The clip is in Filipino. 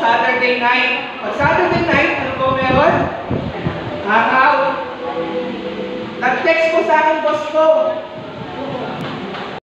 Saturday night. Pag Saturday night, ano po meron? Hangout. Nag-text po sa akin, boss ko.